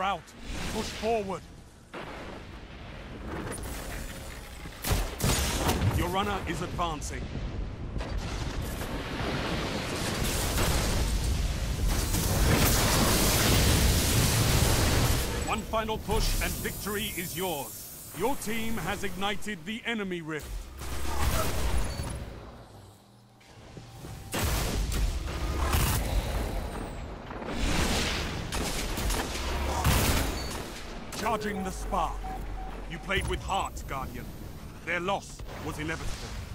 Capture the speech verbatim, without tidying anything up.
out. Push forward. Your runner is advancing. One final push and victory is yours. Your team has ignited the enemy rift. Charging the spark. You played with heart, Guardian. Their loss was inevitable.